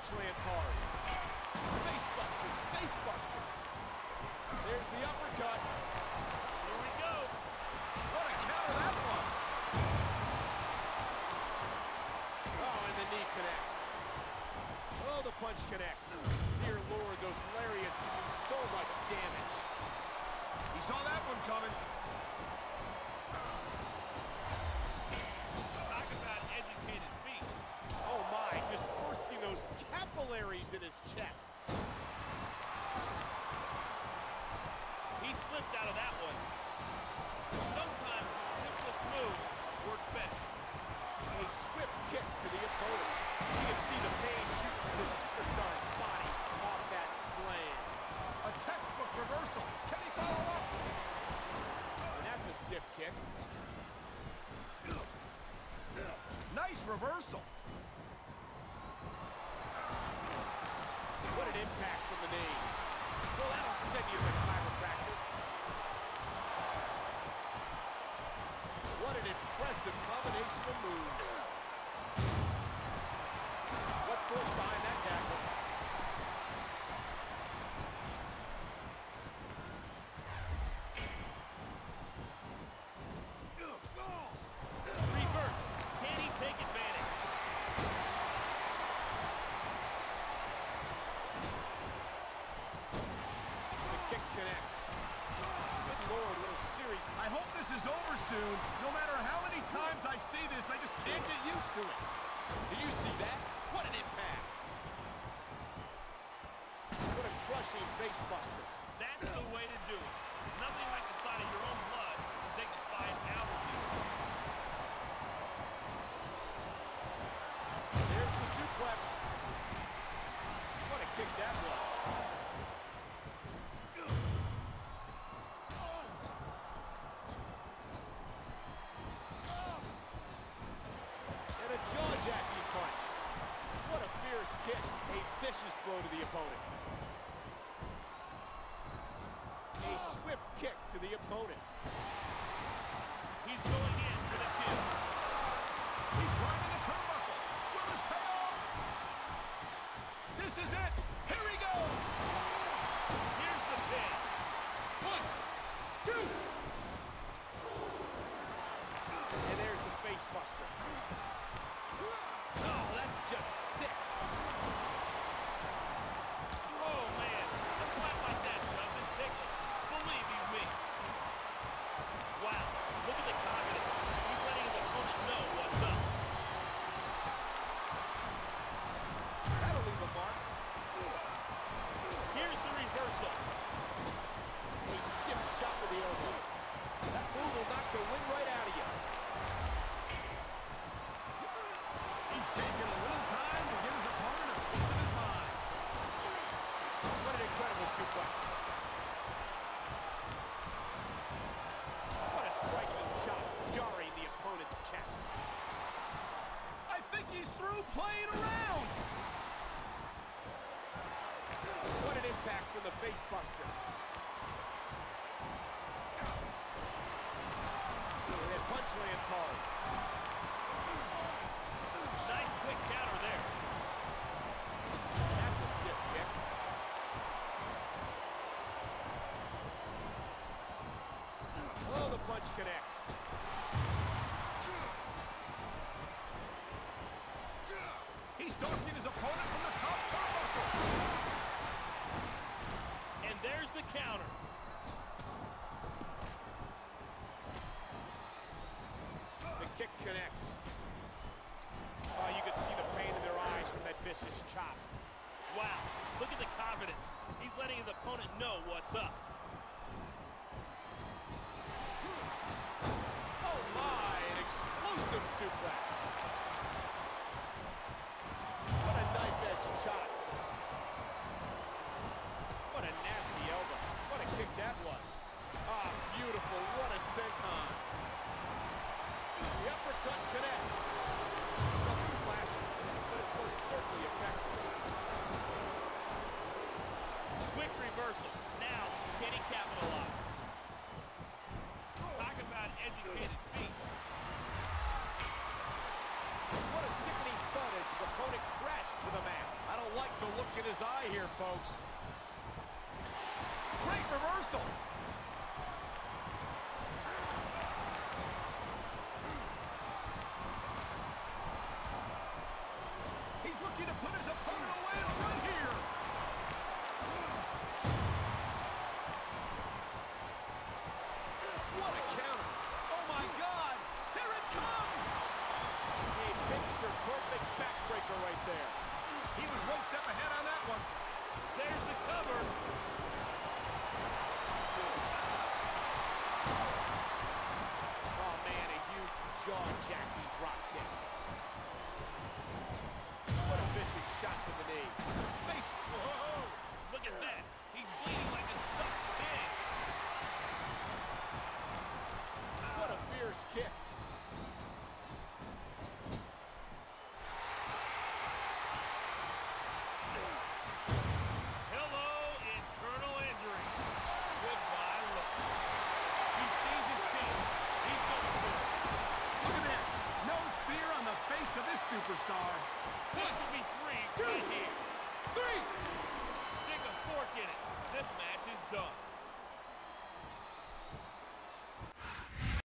punch lands hard. Face buster, face buster. There's the uppercut. Here we go. What a counter that was. Oh, and the knee connects. Oh, the punch connects. Dear Lord, those lariats can do so much damage. He saw that one coming. Talk about educated feet. Oh my, just bursting those capillaries in his chest. He slipped out of that one. Sometimes the simplest moves work best. A swift kick to the opponent. You can see the pain shoot through this superstar's body off that slam. A textbook reversal. Can he follow up? And that's a stiff kick. Nice reversal. What an impact from the knee. Well, that'll send you to the chiropractor. What an impressive combination of moves. What force behind that tackle? Reverse. Can he take advantage? The kick connects. Good Lord, what a series. I hope this is over soon. No matter how many times I see this, I just can't get used to it. Did you see that? What an impact. What a crushing face buster. That's the way to do it. Nothing like the sight of your own blood to take the fight out of you. There's the suplex. What a kick that was. And a jaw-jacking punch. What a fierce kick. A vicious blow to the opponent. A swift kick to the opponent. He's going in for the kill. He's climbing the turnbuckle. Will this pay off? This is it. Here he goes. Here's the pin. 1, 2. And there's the face buster. Oh, that's just sick. Oh, man. A slap like that doesn't tickle. Believe you me. Wow. Look at the confidence. He's letting his opponent know what's up. That'll leave a mark. Here's the reversal. A stiff shot with the elbow. That move will knock the wind right out of you. He's taking a little time to give his opponent a piece of his mind. What an incredible suplex. What a striking shot, jarring the opponent's chest. I think he's through playing around. What an impact from the face buster. And that punch lands hard. Nice quick counter there. That's a stiff kick. Oh, the punch connects. He's stalking his opponent from the top turnbuckle. And there's the counter. The kick connects. Oh, you can see the pain in their eyes from that vicious chop. Wow. Look at the confidence. He's letting his opponent know what's up. Oh my, an explosive suplex. What a knife-edge chop. What a nasty elbow. What a kick that was. Ah, beautiful. What a senton. The uppercut connects. Nothing flashy, but it's most certainly effective. Quick reversal. Now, can he capitalize? Talk about educated feet. in his eye here, folks. Great reversal. He's looking to put his opponent away right here. What a counter. Oh, my God. Here it comes. A picture-perfect backbreaker right there. He was one step ahead on that one. There's the cover. Oh, man, a huge jaw-jacking drop kick. What a vicious shot to the knee. Face. Whoa! Look at that. He's bleeding like a stuck pig. What a fierce kick. Hello, internal injuries. Goodbye, look. He sees his chance. He's going for it. Look at this. No fear on the face of this superstar. This could be three right here. 3.